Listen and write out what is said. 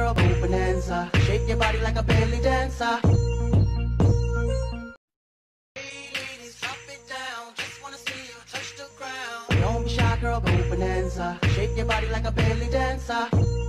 girl, go bonanza. Shake your body like a belly dancer. Hey ladies, drop it down. Just wanna see you touch the ground. Don't be shy, girl, go bonanza. Shake your body like a belly dancer.